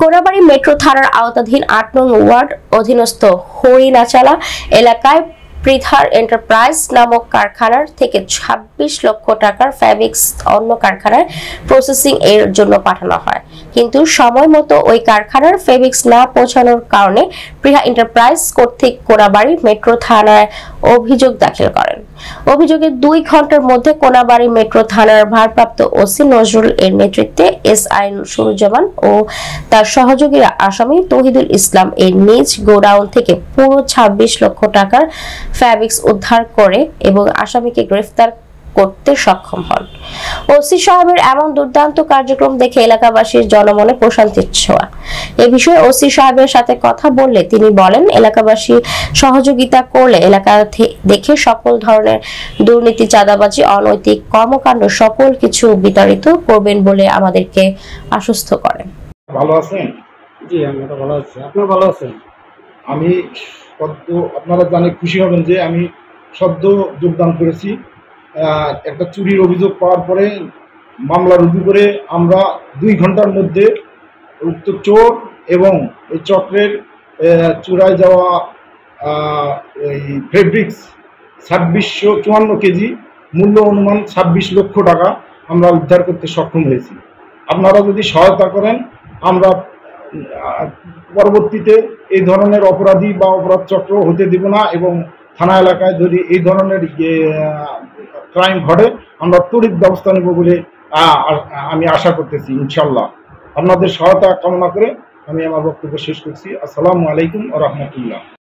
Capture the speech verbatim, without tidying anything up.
Konabari metro থানার আওতাধীন আট নং ওয়ার্ড অধীনস্থ হরিণাচালা এলাকায় পৃথার এন্টারপ্রাইজ নামক কারখানার থেকে ছাব্বিশ লক্ষ টাকার ফ্যাব্রিক্স অন্য কারখানায় প্রসেসিং এর জন্য পাঠানো হয়, কিন্তু সময় মতো ওই কারখানার ফেব্রিক্স না পৌঁছানোর কারণে পৃথা এন্টারপ্রাইজ কর্তৃক কোনাবাড়ী মেট্রো থানায় অভিযোগ দাখিল করেন। অভিযোগে দুই ঘন্টার মধ্যে কোনাবাড়ী মেট্রো থানার ভারপ্রাপ্ত ওসি নজরুল এর নেতৃত্বে এসআই সুরুজ্জামান ও তার সহযোগীরা আসামি তৌহিদুল ইসলাম এর নিজ গোডাউন থেকে পুরো ছাব্বিশ লক্ষ টাকার ফ্যাব্রিক্স উদ্ধার করে এবং আসামিকে গ্রেফতার করতে সক্ষম হন। ওসি সাহেবের এমন দুর্দান্ত কার্যক্রম দেখে এলাকাবাসীর জনমনে প্রশান্তির ছোঁয়া। এ বিষয়ে ওসি সাহেবের সাথে কথা বললে তিনি বলেন, এলাকাবাসী সহযোগিতা করলে এলাকা দেখে সকল ধরনের দুর্নীতি, চাঁদাবাজি, অনৈতিক কর্মকাণ্ড সকল কিছু বিতাড়িত করবেন বলে আমাদেরকে আশ্বস্ত করেন। ভালো আছেন? জি, আমি তো ভালো আছি। আপনি ভালো আছেন? আমি সদ্য, আপনারা জানে খুশি হবেন যে আমি সদ্য যোগদান করেছি। একটা চুরির অভিযোগ পাওয়ার পরে মামলা রুজু করে আমরা দুই ঘন্টার মধ্যে উক্ত চোর এবং এই চক্রের চুরায় যাওয়া এই ফেব্রিক্স ছাব্বিশশো চুয়ান্ন কেজি মূল্য অনুমান ছাব্বিশ লক্ষ টাকা আমরা উদ্ধার করতে সক্ষম হয়েছি। আপনারা যদি সহায়তা করেন আমরা পরবর্তীতে এই ধরনের অপরাধী বা অপরাধ চক্র হতে দিব না, এবং থানা এলাকায় যদি এই ধরনের ক্রাইম ঘটে আমরা তড়িৎ ব্যবস্থা নেব বলে আমি আশা করতেছি। ইনশাল্লাহ আপনাদের সহায়তা কামনা করে আমি আমার বক্তব্য শেষ করছি। আসসালামু আলাইকুম ওয়া রাহমাতুল্লাহ।